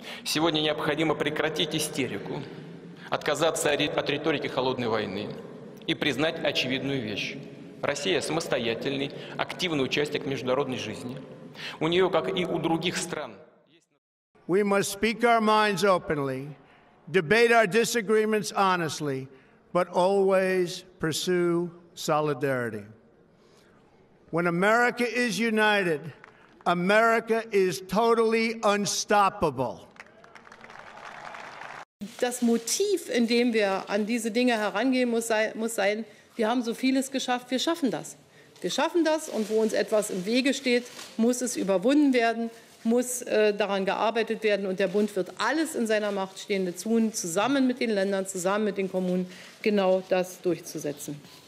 Сегодня необходимо прекратить истерику, отказаться от риторики холодной войны и признать очевидную вещь. Россия самостоятельный, активный участник международной жизни. У нее, как и у других стран, We must speak our minds openly, debate our disagreements honestly, but always pursue solidarity. When America is united, America is totally unstoppable. Das Motiv, in dem wir an diese Dinge herangehen, muss sein, wir haben so vieles geschafft, wir schaffen das. Wir schaffen das, und wo uns etwas im Wege steht, muss es überwunden werden, muss daran gearbeitet werden. Und der Bund wird alles in seiner Macht Stehende tun, zusammen mit den Ländern, zusammen mit den Kommunen, genau das durchzusetzen.